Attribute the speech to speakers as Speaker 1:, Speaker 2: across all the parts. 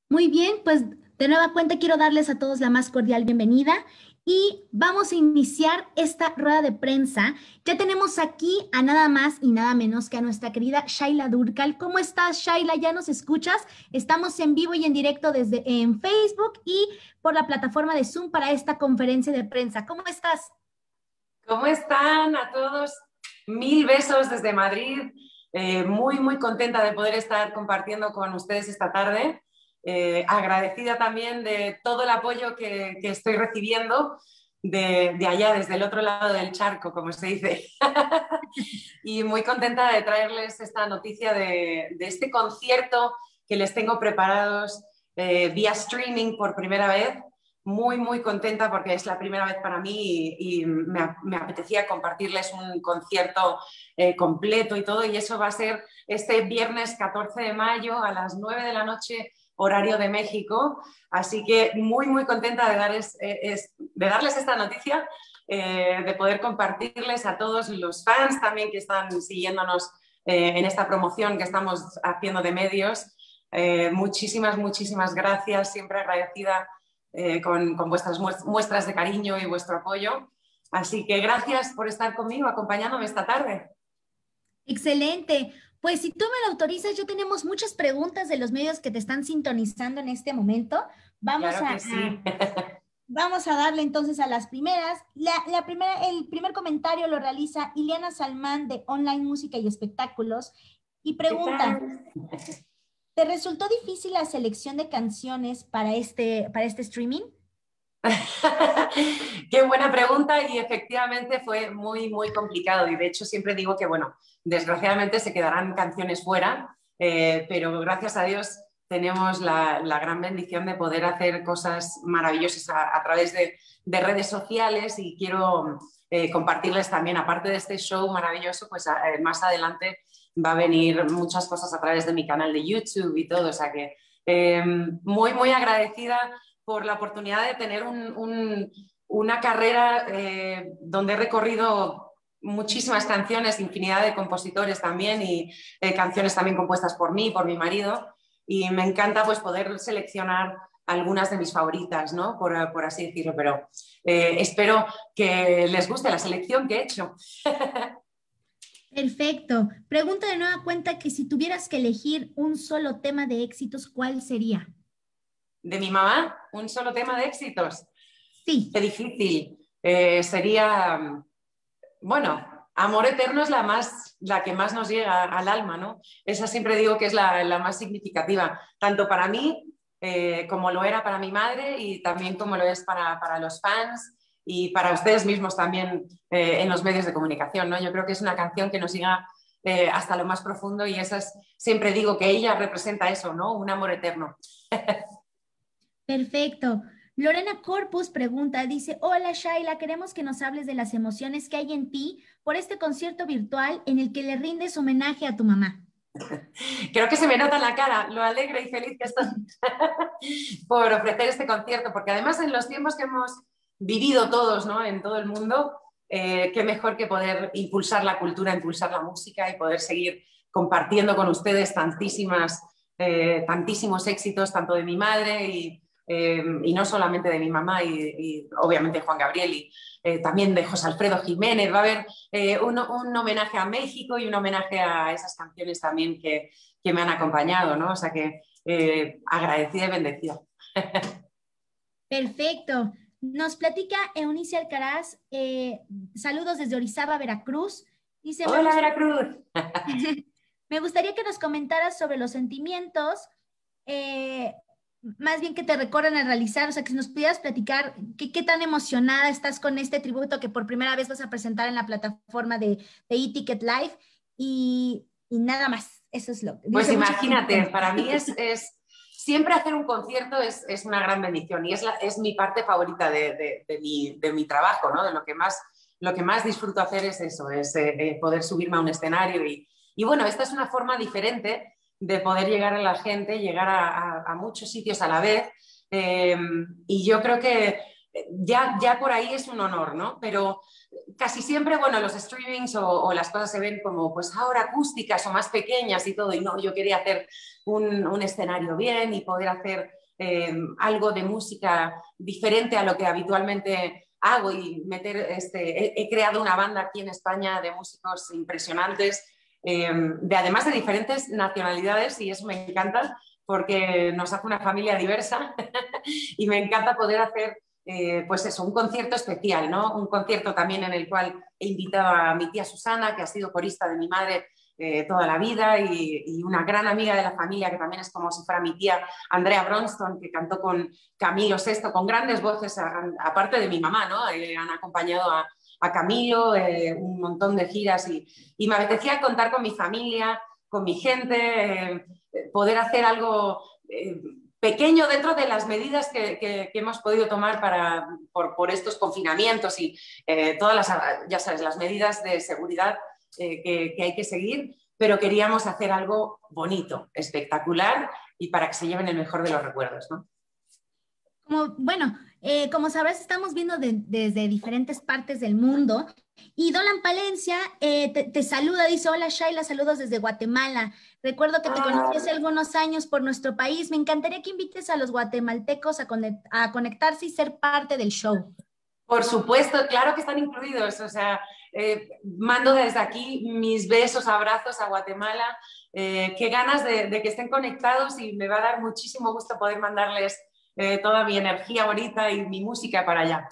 Speaker 1: Muy bien, pues de nueva cuenta quiero darles a todos la más cordial bienvenida y vamos a iniciar esta rueda de prensa. Ya tenemos aquí a nada más y nada menos que a nuestra querida Shaila Durkal. ¿Cómo estás, Shaila? ¿Ya nos escuchas? Estamos en vivo y en directo desde en Facebook y por la plataforma de Zoom para esta conferencia de prensa. ¿Cómo estás?
Speaker 2: ¿Cómo están a todos? Mil besos desde Madrid. Muy contenta de poder estar compartiendo con ustedes esta tarde. Agradecida también de todo el apoyo que estoy recibiendo de allá, desde el otro lado del charco, como se dice. Y muy contenta de traerles esta noticia de este concierto que les tengo preparados vía streaming por primera vez. Muy contenta porque es la primera vez para mí y me apetecía compartirles un concierto completo y todo, y eso va a ser este viernes 14 de mayo a las 9 de la noche, horario de México. Así que muy contenta de darles esta noticia, de poder compartirles a todos los fans también que están siguiéndonos en esta promoción que estamos haciendo de medios. Muchísimas gracias, siempre agradecida con vuestras muestras de cariño y vuestro apoyo. Así que gracias por estar conmigo, acompañándome esta tarde.
Speaker 1: Excelente. Pues si tú me lo autorizas, yo tenemos muchas preguntas de los medios que te están sintonizando en este momento. Vamos
Speaker 2: Claro
Speaker 1: a,
Speaker 2: que sí.
Speaker 1: vamos a darle entonces a las primeras. El primer comentario lo realiza Ileana Salmán de Online Música y Espectáculos y
Speaker 2: ¿Qué
Speaker 1: pregunta,
Speaker 2: tal?
Speaker 1: ¿te resultó difícil la selección de canciones para este streaming?
Speaker 2: Qué buena pregunta, y efectivamente fue muy complicado, y de hecho siempre digo que, bueno, desgraciadamente se quedarán canciones fuera, pero gracias a Dios tenemos la gran bendición de poder hacer cosas maravillosas a través de redes sociales, y quiero compartirles también, aparte de este show maravilloso, pues más adelante va a venir muchas cosas a través de mi canal de YouTube y todo, o sea que muy agradecida por la oportunidad de tener una carrera donde he recorrido muchísimas canciones, infinidad de compositores también, y canciones también compuestas por mí, por mi marido, y me encanta pues poder seleccionar algunas de mis favoritas, ¿no? Por así decirlo, pero espero que les guste la selección que he hecho.
Speaker 1: Perfecto. Pregunta de nueva cuenta que si tuvieras que elegir un solo tema de éxitos, ¿cuál sería?
Speaker 2: De mi mamá, un solo tema de éxitos.
Speaker 1: Sí.
Speaker 2: Qué difícil. Sería, bueno, Amor Eterno es la que más nos llega al alma, ¿no? Esa siempre digo que es la más significativa, tanto para mí como lo era para mi madre, y también como lo es para los fans y para ustedes mismos también en los medios de comunicación, ¿no? Yo creo que es una canción que nos llega hasta lo más profundo, y siempre digo que ella representa eso, ¿no? Un amor eterno.
Speaker 1: Perfecto. Lorena Corpus pregunta, dice, hola Shaila, queremos que nos hables de las emociones que hay en ti por este concierto virtual en el que le rindes homenaje a tu mamá.
Speaker 2: Creo que se me nota en la cara lo alegre y feliz que estoy por ofrecer este concierto, porque además en los tiempos que hemos vivido todos, ¿no? En todo el mundo, qué mejor que poder impulsar la cultura, impulsar la música, y poder seguir compartiendo con ustedes tantísimos éxitos, tanto de mi madre y no solamente de mi mamá, y obviamente Juan Gabriel, y también de José Alfredo Jiménez. Va a haber un homenaje a México y un homenaje a esas canciones también que me han acompañado, ¿no? O sea que agradecida y bendecida.
Speaker 1: Perfecto. Nos platica Eunice Alcaraz, saludos desde Orizaba, Veracruz. Dice,
Speaker 2: Hola, Veracruz.
Speaker 1: me gustaría que nos comentaras sobre los sentimientos, eh, más bien que te recorren al realizar, o sea, que si nos pudieras platicar qué tan emocionada estás con este tributo que por primera vez vas a presentar en la plataforma de eTicket Live y nada más. Eso es lo que
Speaker 2: Pues
Speaker 1: dice mucho.
Speaker 2: imagínate, para mí siempre hacer un concierto es una gran bendición, y es mi parte favorita de mi trabajo, ¿no? De lo que más disfruto hacer es eso, es poder subirme a un escenario, y bueno, esta es una forma diferente de poder llegar a la gente, llegar a muchos sitios a la vez, y yo creo que ya por ahí es un honor, ¿no? Pero casi siempre, bueno, los streamings o las cosas se ven como pues ahora acústicas o más pequeñas y todo, y no, yo quería hacer un escenario bien y poder hacer algo de música diferente a lo que habitualmente hago y meter, he creado una banda aquí en España de músicos impresionantes, además de diferentes nacionalidades, y eso me encanta porque nos hace una familia diversa y me encanta poder hacer pues eso, un concierto especial, ¿no? Un concierto también en el cual he invitado a mi tía Susana, que ha sido corista de mi madre toda la vida, y una gran amiga de la familia, que también es como si fuera mi tía, Andrea Bronston, que cantó con Camilo Sesto, con grandes voces, aparte de mi mamá, ¿no? Han acompañado a Camilo, un montón de giras, y me apetecía contar con mi familia, con mi gente, poder hacer algo pequeño dentro de las medidas que hemos podido tomar por estos confinamientos y todas las, ya sabes, las medidas de seguridad que hay que seguir, pero queríamos hacer algo bonito, espectacular y para que se lleven el mejor de los recuerdos, ¿no?
Speaker 1: Bueno, como sabrás, estamos viendo desde diferentes partes del mundo y Dolan Palencia te saluda, dice, hola Shaila, saludos desde Guatemala. Recuerdo que te conocí hace algunos años por nuestro país. Me encantaría que invites a los guatemaltecos a conectarse y ser parte del show.
Speaker 2: Por supuesto, claro que están incluidos. O sea, mando desde aquí mis besos, abrazos a Guatemala. Qué ganas de que estén conectados, y me va a dar muchísimo gusto poder mandarles toda mi energía bonita y mi música para allá.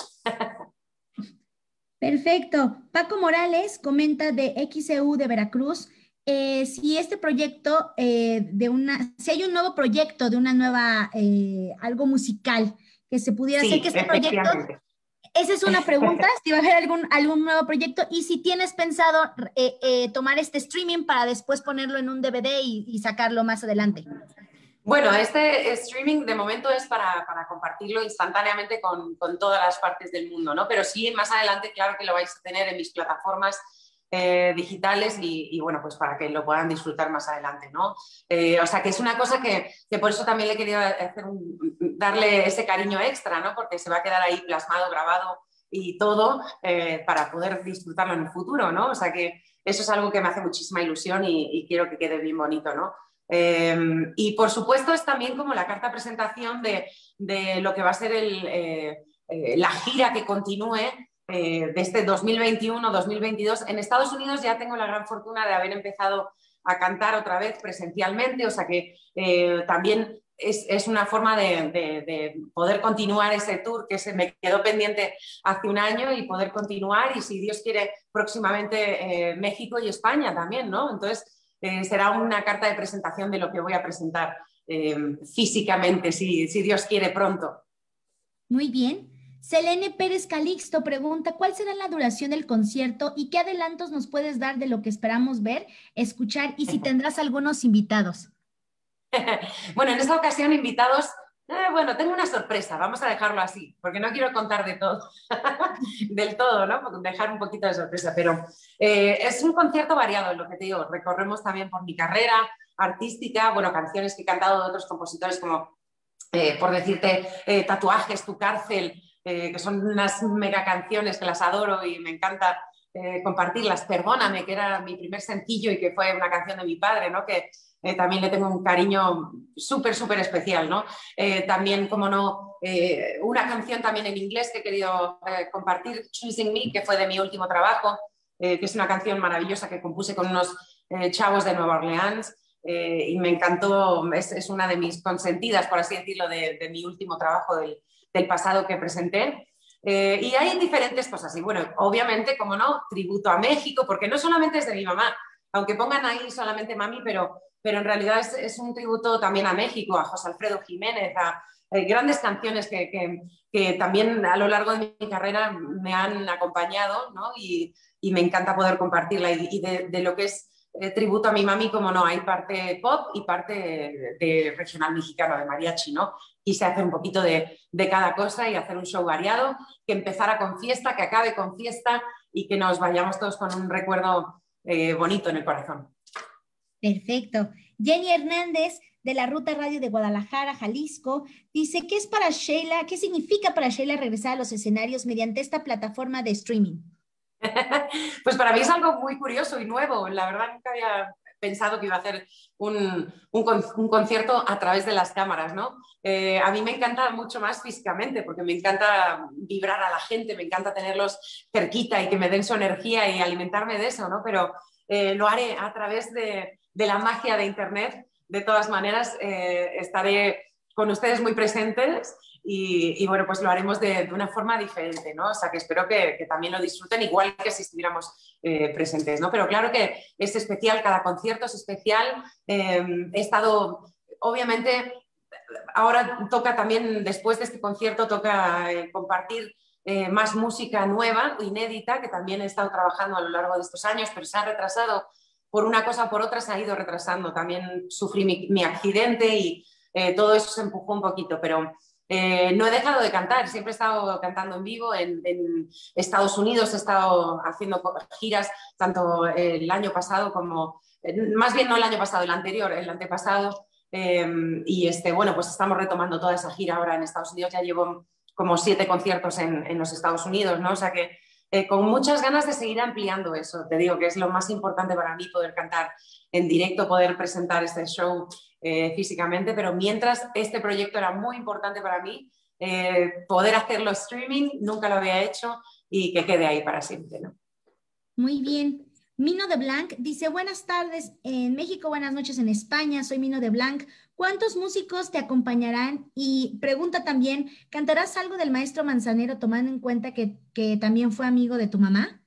Speaker 1: Perfecto. Paco Morales comenta de XEU de Veracruz, si este proyecto si hay un nuevo proyecto de una nueva, algo musical que se pudiera hacer,
Speaker 2: Sí,
Speaker 1: que este proyecto,
Speaker 2: efectivamente.
Speaker 1: esa es una pregunta, si va a haber algún nuevo proyecto y si tienes pensado tomar este streaming para después ponerlo en un DVD y sacarlo más adelante.
Speaker 2: Bueno, este streaming de momento es para compartirlo instantáneamente con todas las partes del mundo, ¿no? Pero sí, más adelante, claro que lo vais a tener en mis plataformas digitales bueno, pues para que lo puedan disfrutar más adelante, ¿no? O sea, que es una cosa que por eso también le he querido darle ese cariño extra, ¿no? Porque se va a quedar ahí plasmado, grabado y todo para poder disfrutarlo en el futuro, ¿no? O sea, que eso es algo que me hace muchísima ilusión y quiero que quede bien bonito, ¿no? Y por supuesto es también como la carta presentación de lo que va a ser la gira que continúe de este 2021-2022. En Estados Unidos ya tengo la gran fortuna de haber empezado a cantar otra vez presencialmente, o sea que también es una forma de poder continuar ese tour que se me quedó pendiente hace un año, y poder continuar, y si Dios quiere próximamente México y España también, ¿no? Entonces será una carta de presentación de lo que voy a presentar físicamente, si Dios quiere pronto.
Speaker 1: Muy bien. Selene Pérez Calixto pregunta, ¿cuál será la duración del concierto y qué adelantos nos puedes dar de lo que esperamos ver, escuchar y si tendrás algunos invitados?
Speaker 2: Bueno, en esta ocasión invitados, bueno, tengo una sorpresa, vamos a dejarlo así, porque no quiero contar de todo, del todo, ¿no? Dejar un poquito de sorpresa, pero es un concierto variado, lo que te digo, recorremos también por mi carrera artística, bueno, canciones que he cantado de otros compositores como, por decirte, Tatuajes, Tu Cárcel, que son unas mega canciones que las adoro y me encanta compartirlas. Perdóname, que era mi primer sencillo y que fue una canción de mi padre, ¿no? Que también le tengo un cariño súper, súper especial, ¿no? También, como no, una canción también en inglés que he querido compartir, Choosing Me, que fue de mi último trabajo, que es una canción maravillosa que compuse con unos chavos de Nueva Orleans, y me encantó, es una de mis consentidas, por así decirlo, de mi último trabajo del pasado que presenté. Y hay diferentes cosas, y bueno, obviamente, como no, tributo a México, porque no solamente es de mi mamá, aunque pongan ahí solamente mami, pero en realidad es un tributo también a México, a José Alfredo Jiménez, a grandes canciones que también a lo largo de mi carrera me han acompañado, ¿no? Y me encanta poder compartirla, y de lo que es tributo a mi mami, como no, hay parte pop y parte de regional mexicano, de mariachi, ¿no? Quise hacer un poquito de cada cosa y hacer un show variado, que empezara con fiesta, que acabe con fiesta y que nos vayamos todos con un recuerdo bonito en el corazón.
Speaker 1: Perfecto. Jenny Hernández, de la Ruta Radio de Guadalajara, Jalisco, dice, ¿qué es para Sheila, qué significa para Sheila regresar a los escenarios mediante esta plataforma de streaming?
Speaker 2: Pues para mí es algo muy curioso y nuevo. La verdad nunca había pensado que iba a hacer un concierto a través de las cámaras, ¿no? A mí me encanta mucho más físicamente porque me encanta vibrar a la gente, me encanta tenerlos cerquita y que me den su energía y alimentarme de eso, ¿no? Pero lo haré a través de la magia de Internet. De todas maneras, estaré con ustedes muy presentes y bueno, pues lo haremos de una forma diferente, ¿no? O sea, que espero que también lo disfruten igual que si estuviéramos presentes, ¿no? Pero claro que es especial, cada concierto es especial. He estado, obviamente, ahora toca también, después de este concierto, toca compartir más música nueva, inédita, que también he estado trabajando a lo largo de estos años, pero se ha retrasado por una cosa o por otra, se ha ido retrasando. También sufrí mi accidente y todo eso se empujó un poquito, pero no he dejado de cantar, siempre he estado cantando en vivo en Estados Unidos, he estado haciendo giras tanto el año pasado como, más bien no el año pasado, el anterior, el antepasado, y bueno, pues estamos retomando toda esa gira ahora en Estados Unidos, ya llevo como 7 conciertos en los Estados Unidos, ¿no? O sea que con muchas ganas de seguir ampliando eso, te digo que es lo más importante para mí poder cantar en directo, poder presentar este show físicamente, pero mientras este proyecto era muy importante para mí, poder hacerlo streaming, nunca lo había hecho y que quede ahí para siempre, ¿no?
Speaker 1: Muy bien. Mino de Blanc dice, buenas tardes en México, buenas noches en España, soy Mino de Blanc. ¿Cuántos músicos te acompañarán? Y pregunta también, ¿cantarás algo del maestro Manzanero tomando en cuenta que también fue amigo de tu mamá?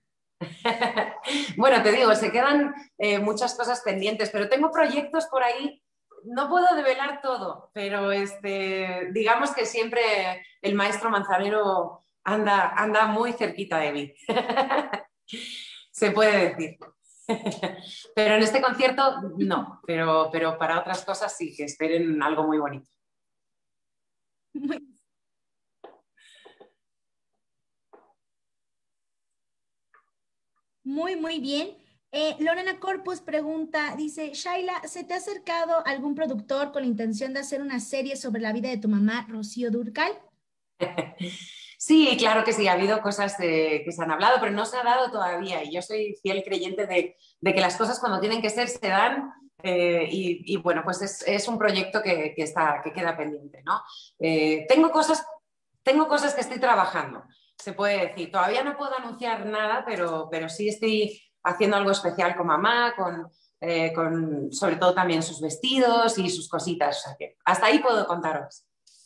Speaker 2: Bueno, te digo, se quedan muchas cosas pendientes, pero tengo proyectos por ahí. No puedo develar todo, pero digamos que siempre el maestro Manzanero anda muy cerquita de mí. Se puede decir. Pero en este concierto no, pero para otras cosas sí, que esperen algo muy bonito.
Speaker 1: Muy, muy bien. Lorena Corpus pregunta, dice, Shaila, ¿se te ha acercado algún productor con la intención de hacer una serie sobre la vida de tu mamá, Rocío Dúrcal?
Speaker 2: Sí, claro que sí, ha habido cosas que se han hablado, pero no se ha dado todavía. Y yo soy fiel creyente de que las cosas cuando tienen que ser se dan. Y bueno, pues es un proyecto que queda pendiente, ¿no? Tengo cosas que estoy trabajando, se puede decir. Todavía no puedo anunciar nada, pero sí estoy haciendo algo especial con mamá, con sobre todo también sus vestidos y sus cositas. O sea que hasta ahí puedo contaros.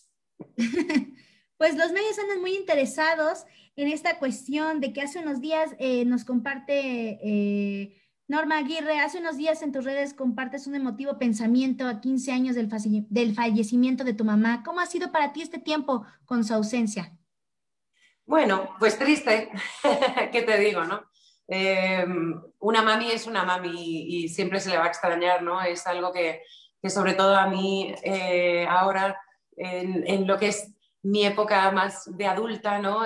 Speaker 1: Pues los medios andan muy interesados en esta cuestión de que hace unos días nos comparte Norma Aguirre, hace unos días en tus redes compartes un emotivo pensamiento a 15 años del fallecimiento de tu mamá. ¿Cómo ha sido para ti este tiempo con su ausencia?
Speaker 2: Bueno, pues triste, ¿qué te digo, no? Eh, una mami es una mami y siempre se le va a extrañar, ¿no? Es algo que sobre todo a mí ahora, en lo que es mi época más de adulta, ¿no?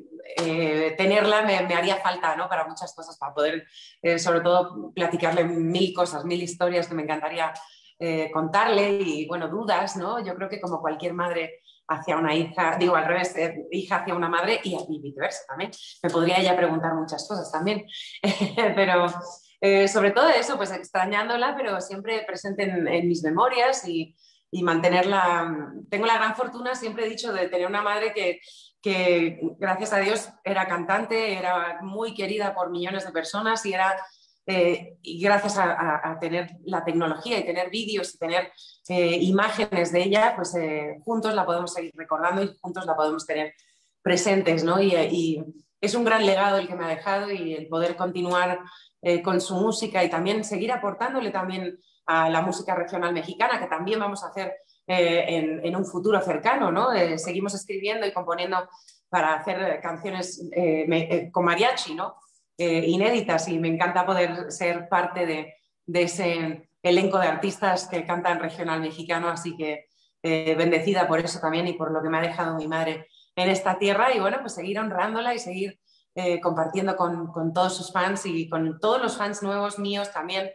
Speaker 2: Tenerla me haría falta, ¿no? Para muchas cosas, para poder, sobre todo, platicarle 1000 cosas, 1000 historias que me encantaría contarle y, bueno, dudas, ¿no? Yo creo que como cualquier madre hacia una hija, digo al revés, hija hacia una madre y viceversa también. Me podría ella preguntar muchas cosas también, pero sobre todo eso, pues extrañándola, pero siempre presente en mis memorias y mantenerla. Tengo la gran fortuna, siempre he dicho, de tener una madre que gracias a Dios era cantante, era muy querida por millones de personas y gracias a tener la tecnología y tener vídeos y tener imágenes de ella, pues juntos la podemos seguir recordando y juntos la podemos tener presentes, ¿no? Y es un gran legado el que me ha dejado y el poder continuar con su música y también seguir aportándole también a la música regional mexicana, que también vamos a hacer en un futuro cercano, ¿no? Seguimos escribiendo y componiendo para hacer canciones con mariachi, ¿no? Inéditas y me encanta poder ser parte de ese elenco de artistas que cantan regional mexicano, así que bendecida por eso también y por lo que me ha dejado mi madre en esta tierra y bueno, pues seguir honrándola y seguir compartiendo con todos sus fans y con todos los fans nuevos míos también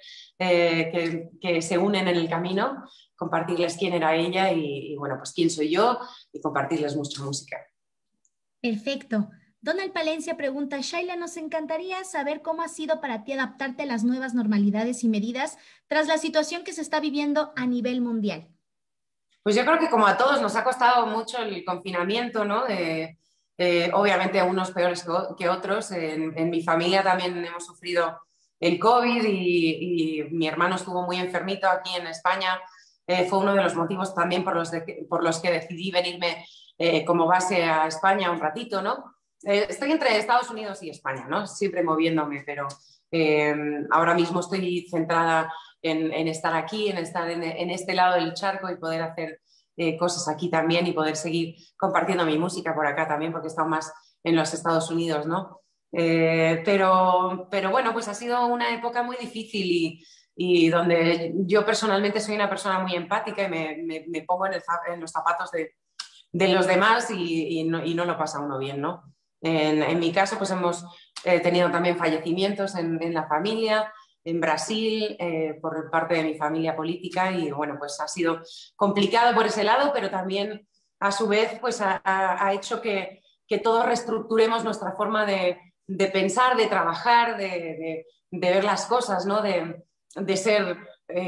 Speaker 2: que se unen en el camino, compartirles quién era ella y bueno, pues quién soy yo y compartirles mucha música.
Speaker 1: Perfecto. Donald Palencia pregunta, Shaila, nos encantaría saber cómo ha sido para ti adaptarte a las nuevas normalidades y medidas tras la situación que se está viviendo a nivel mundial.
Speaker 2: Pues yo creo que como a todos nos ha costado mucho el confinamiento, ¿no? Obviamente unos peores que otros. En mi familia también hemos sufrido el COVID y mi hermano estuvo muy enfermito aquí en España. Fue uno de los motivos también por los que decidí venirme como base a España un ratito, ¿no? Estoy entre Estados Unidos y España, ¿no? Siempre moviéndome, pero ahora mismo estoy centrada en estar aquí, en estar en este lado del charco y poder hacer cosas aquí también y poder seguir compartiendo mi música por acá también, porque he estado más en los Estados Unidos, ¿no? Pero bueno, pues ha sido una época muy difícil y donde yo personalmente soy una persona muy empática y me pongo en los zapatos de los demás y no lo pasa uno bien, ¿no? En mi caso, pues hemos tenido también fallecimientos en la familia, en Brasil, por parte de mi familia política y bueno, pues ha sido complicado por ese lado, pero también a su vez pues ha hecho que todos reestructuremos nuestra forma de pensar, de trabajar, de ver las cosas, ¿no? De ser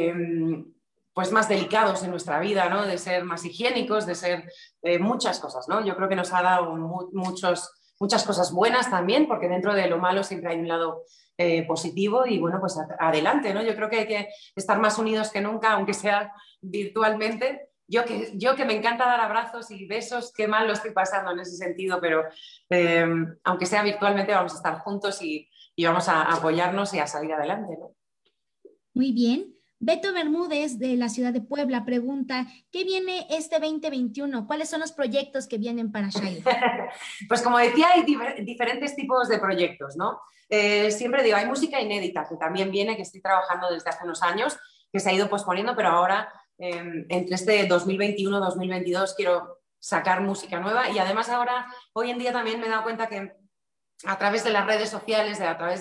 Speaker 2: pues más delicados en nuestra vida, ¿no? De ser más higiénicos, de ser muchas cosas, ¿no? Yo creo que nos ha dado muchas cosas buenas también, porque dentro de lo malo siempre hay un lado positivo y bueno, pues adelante, ¿no? Yo creo que hay que estar más unidos que nunca, aunque sea virtualmente. Yo que me encanta dar abrazos y besos, qué mal lo estoy pasando en ese sentido, pero aunque sea virtualmente vamos a estar juntos y vamos a apoyarnos y a salir adelante, ¿no?
Speaker 1: Muy bien. Beto Bermúdez de la ciudad de Puebla pregunta, ¿qué viene este 2021? ¿Cuáles son los proyectos que vienen para Shaila?
Speaker 2: Pues como decía, hay diferentes tipos de proyectos, ¿no? Siempre digo, hay música inédita que también viene, que estoy trabajando desde hace unos años, que se ha ido posponiendo, pero ahora entre este 2021-2022 quiero sacar música nueva y además ahora, hoy en día también me he dado cuenta que a través de las redes sociales, a través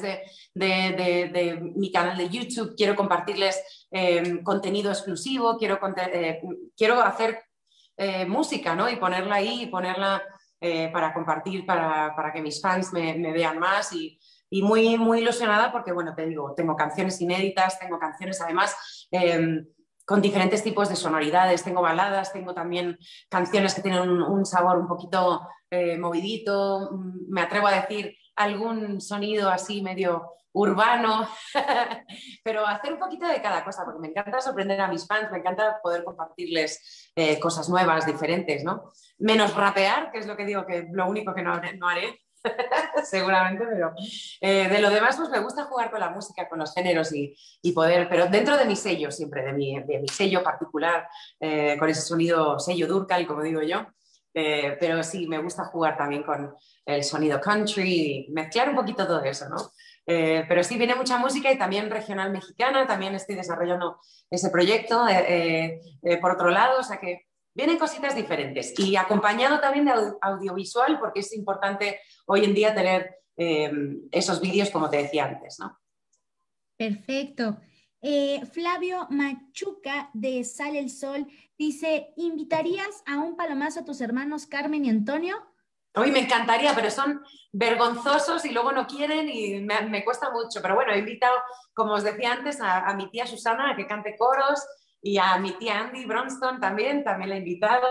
Speaker 2: de mi canal de YouTube, quiero compartirles contenido exclusivo, quiero hacer música, ¿no? Y ponerla ahí, y ponerla para compartir, para que mis fans me vean más y muy, muy ilusionada porque, bueno, te digo, tengo canciones inéditas, tengo canciones además con diferentes tipos de sonoridades, tengo baladas, tengo también canciones que tienen un sabor un poquito movidito, me atrevo a decir algún sonido así medio urbano, pero hacer un poquito de cada cosa, porque me encanta sorprender a mis fans, me encanta poder compartirles cosas nuevas, diferentes, ¿no? Menos rapear, que es lo que digo que lo único que no haré seguramente, pero de lo demás pues me gusta jugar con la música, con los géneros y poder, pero dentro de mi sello siempre, de mi sello particular, con ese sonido, sello Durcal, como digo yo, pero sí, me gusta jugar también con el sonido country, mezclar un poquito todo eso, ¿no? Pero sí, viene mucha música y también regional mexicana, también estoy desarrollando ese proyecto por otro lado, o sea que vienen cositas diferentes y acompañado también de audiovisual porque es importante hoy en día tener esos vídeos como te decía antes, ¿no?
Speaker 1: Perfecto. Flavio Machuca de Sale el Sol dice, ¿invitarías a un palomazo a tus hermanos Carmen y Antonio?
Speaker 2: Hoy me encantaría, pero son vergonzosos y luego no quieren y me cuesta mucho. Pero bueno, he invitado, como os decía antes, a mi tía Susana a que cante coros y a mi tía Andy Bronston también la he invitado.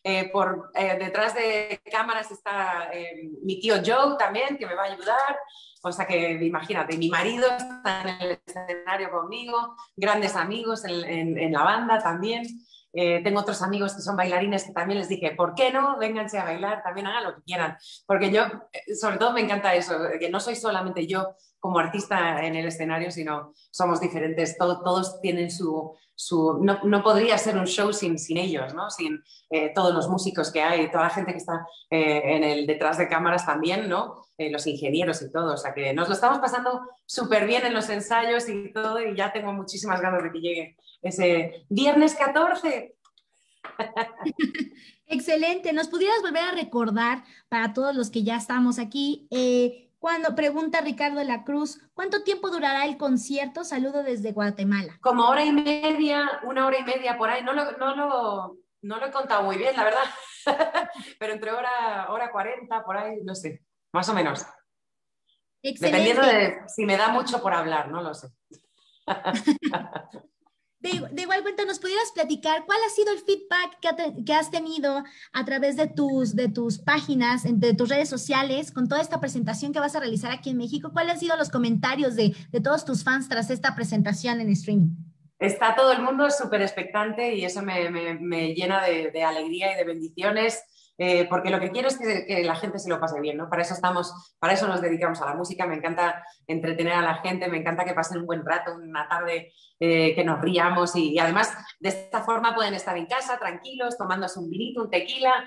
Speaker 2: Detrás de cámaras está mi tío Joe también, que me va a ayudar. O sea que imagínate, mi marido está en el escenario conmigo, grandes amigos en la banda también. Tengo otros amigos que son bailarines que también les dije, ¿por qué no? Vénganse a bailar, también hagan lo que quieran. Porque yo, sobre todo me encanta eso, que no soy solamente yo como artista en el escenario, sino somos diferentes, todos tienen no podría ser un show sin ellos, ¿no? Sin todos los músicos que hay, toda la gente que está detrás de cámaras también, ¿no? Los ingenieros y todo, o sea que nos lo estamos pasando súper bien en los ensayos y todo y ya tengo muchísimas ganas de que llegue ese viernes 14.
Speaker 1: Excelente. ¿Nos pudieras volver a recordar para todos los que ya estamos aquí? Cuando pregunta Ricardo de la Cruz, ¿cuánto tiempo durará el concierto? Saludo desde Guatemala.
Speaker 2: Como hora y media, 1 hora y media por ahí. No lo he contado muy bien, la verdad. Pero entre hora 40, por ahí, no sé. más o menos.
Speaker 1: Excelente.
Speaker 2: Dependiendo de si me da mucho por hablar, no lo sé.
Speaker 1: De igual cuenta, ¿nos pudieras platicar cuál ha sido el feedback que has tenido a través de tus páginas, de tus redes sociales, con toda esta presentación que vas a realizar aquí en México? ¿Cuáles han sido los comentarios de todos tus fans tras esta presentación en streaming?
Speaker 2: Está todo el mundo súper expectante y eso me llena de alegría y de bendiciones, porque lo que quiero es que la gente se lo pase bien, ¿no? Para eso estamos, para eso nos dedicamos a la música. Me encanta entretener a la gente, me encanta que pasen un buen rato, una tarde, que nos riamos y además de esta forma pueden estar en casa tranquilos, tomándose un vinito, un tequila,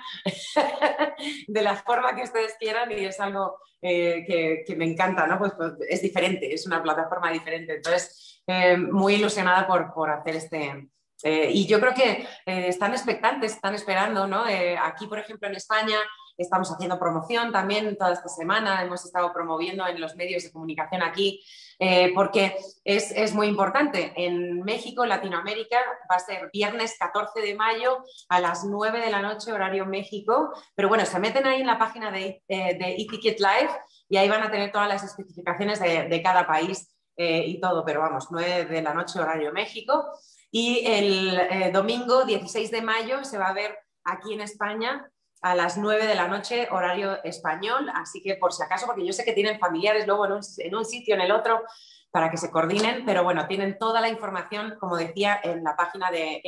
Speaker 2: de la forma que ustedes quieran, y es algo que me encanta, ¿no? Pues es diferente, es una plataforma diferente. Entonces, muy ilusionada por hacer y yo creo que están expectantes, están esperando, ¿no? Aquí, por ejemplo, en España estamos haciendo promoción también toda esta semana, hemos estado promoviendo en los medios de comunicación aquí, porque es muy importante. En México, Latinoamérica, va a ser viernes 14 de mayo a las 9 de la noche, horario México, pero bueno, se meten ahí en la página de eTicket Live y ahí van a tener todas las especificaciones de cada país. Y todo, pero vamos, 9 de la noche, horario México. Y el domingo 16 de mayo se va a ver aquí en España a las 9 de la noche, horario español. Así que por si acaso, porque yo sé que tienen familiares luego en un sitio, en el otro, para que se coordinen, pero bueno, tienen toda la información, como decía, en la página de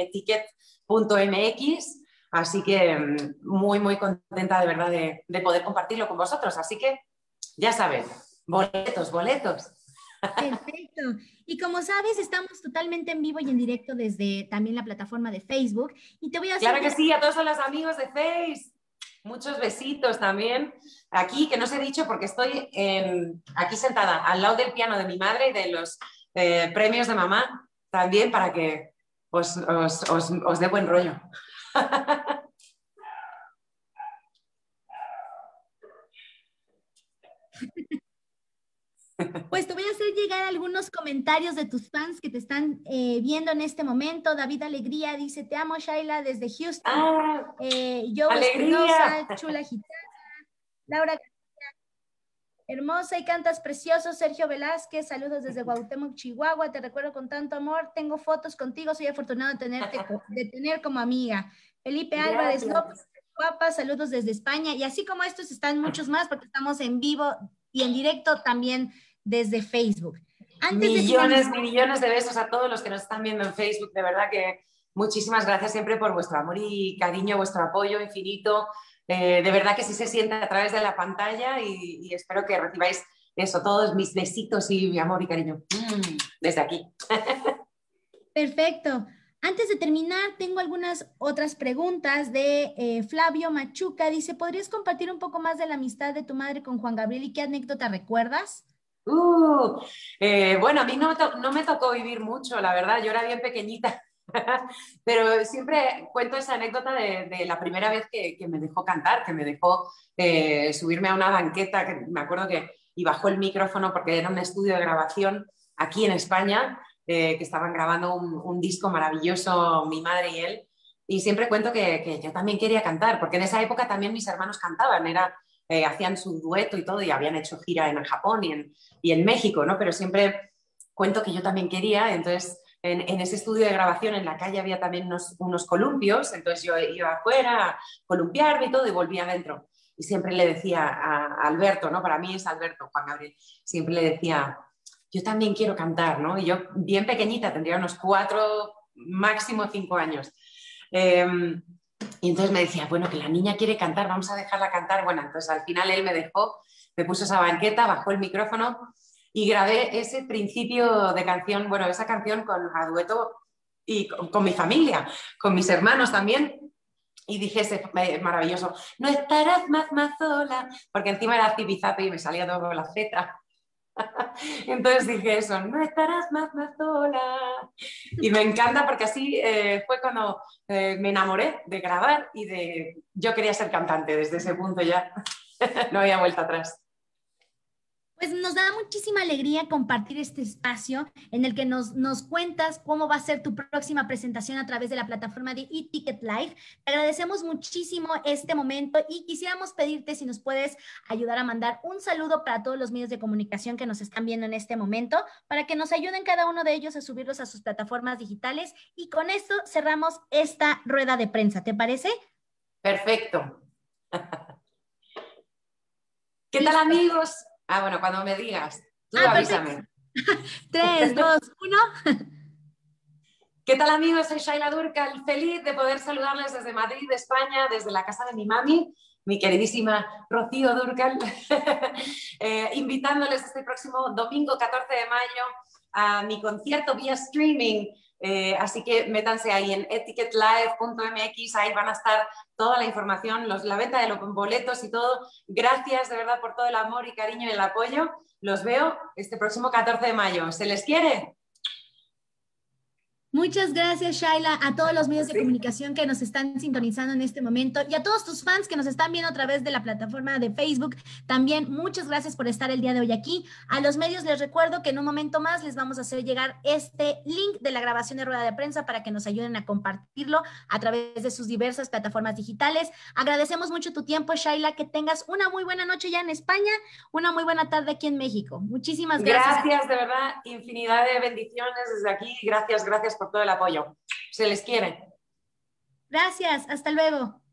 Speaker 2: etiquet.mx. Así que muy, muy contenta de verdad de poder compartirlo con vosotros. Así que ya saben, boletos, boletos.
Speaker 1: Perfecto. Y como sabes, estamos totalmente en vivo y en directo desde también la plataforma de Facebook. Y te voy a hacer
Speaker 2: Claro que sí, a todos los amigos de Face. Muchos besitos también. Aquí, que no os he dicho porque estoy aquí sentada al lado del piano de mi madre y de los premios de mamá, también para que os dé buen rollo.
Speaker 1: Pues te voy a hacer llegar algunos comentarios de tus fans que te están viendo en este momento. David Alegría dice, te amo, Shaila, desde Houston.
Speaker 2: ¡Ah!
Speaker 1: Joe
Speaker 2: ¡Alegría!
Speaker 1: Espinosa, chula gitana. Laura, hermosa y cantas precioso. Sergio Velázquez, saludos desde Cuauhtémoc, Chihuahua. Te recuerdo con tanto amor. Tengo fotos contigo. Soy afortunado de tener como amiga. Felipe Álvarez López,
Speaker 2: Gracias.
Speaker 1: guapa, saludos desde España. Y así como estos están muchos más porque estamos en vivo y en directo también desde Facebook. Antes de
Speaker 2: Millones,
Speaker 1: finalizar,
Speaker 2: millones de besos a todos los que nos están viendo en Facebook. De verdad que muchísimas gracias siempre por vuestro amor y cariño, vuestro apoyo infinito. De verdad que sí se siente a través de la pantalla y espero que recibáis eso, todos mis besitos y mi amor y cariño desde aquí.
Speaker 1: perfecto. Antes de terminar, tengo algunas otras preguntas de Flavio Machuca. Dice, ¿podrías compartir un poco más de la amistad de tu madre con Juan Gabriel y qué anécdota recuerdas?
Speaker 2: Bueno, a mí no me tocó vivir mucho, la verdad, yo era bien pequeñita, pero siempre cuento esa anécdota de la primera vez que me dejó cantar, que me dejó subirme a una banqueta, que me acuerdo y bajó el micrófono porque era un estudio de grabación aquí en España, que estaban grabando un disco maravilloso, mi madre y él, y siempre cuento que yo también quería cantar, porque en esa época también mis hermanos cantaban, hacían su dueto y todo, y habían hecho gira en Japón y en México, ¿no? Pero siempre cuento que yo también quería, entonces en ese estudio de grabación en la calle había también unos columpios, entonces yo iba afuera a columpiarme y todo y volvía adentro. Y siempre le decía a Alberto, ¿no? Para mí es Alberto, Juan Gabriel, siempre le decía, yo también quiero cantar, ¿no? Y yo bien pequeñita, tendría unos 4, máximo 5 años. Y entonces me decía, bueno, que la niña quiere cantar, vamos a dejarla cantar. Bueno, entonces al final él me dejó, me puso esa banqueta, bajó el micrófono y grabé ese principio de canción, bueno, esa canción a dueto y con mi familia, con mis hermanos también. Y dije ese maravilloso, no estarás más sola, porque encima era zipizape y me salía todo con la Z. Entonces dije eso, no estarás más sola. Y me encanta porque así fue cuando me enamoré de grabar yo quería ser cantante desde ese punto ya. No había vuelta atrás.
Speaker 1: Pues nos da muchísima alegría compartir este espacio en el que nos cuentas cómo va a ser tu próxima presentación a través de la plataforma de eTicket Live. Te agradecemos muchísimo este momento y quisiéramos pedirte si nos puedes ayudar a mandar un saludo para todos los medios de comunicación que nos están viendo en este momento, para que nos ayuden cada uno de ellos a subirlos a sus plataformas digitales. Y con esto cerramos esta rueda de prensa. ¿Te parece?
Speaker 2: Perfecto. ¿Qué tal, amigos? Ah, bueno, cuando me digas, tú avísame.
Speaker 1: 3, 2, 1.
Speaker 2: ¿Qué tal, amigos? Soy Shaila Durkal, feliz de poder saludarles desde Madrid, España, desde la casa de mi mami, mi queridísima Rocío Durkal, invitándoles este próximo domingo 14 de mayo a mi concierto vía streaming. Así que métanse ahí en eticketlive.mx, ahí van a estar toda la información, la venta de los boletos y todo. Gracias de verdad por todo el amor y cariño y el apoyo. Los veo este próximo 14 de mayo. ¿Se les quiere?
Speaker 1: Muchas gracias, Shaila, a todos los medios de comunicación que nos están sintonizando en este momento y a todos tus fans que nos están viendo a través de la plataforma de Facebook. También muchas gracias por estar el día de hoy aquí. A los medios les recuerdo que en un momento más les vamos a hacer llegar este link de la grabación de rueda de prensa para que nos ayuden a compartirlo a través de sus diversas plataformas digitales. Agradecemos mucho tu tiempo, Shaila, que tengas una muy buena noche ya en España, una muy buena tarde aquí en México. Muchísimas gracias.
Speaker 2: Gracias, de verdad, infinidad de bendiciones desde aquí. Gracias por todo el apoyo. Se les quiere.
Speaker 1: Gracias, hasta luego.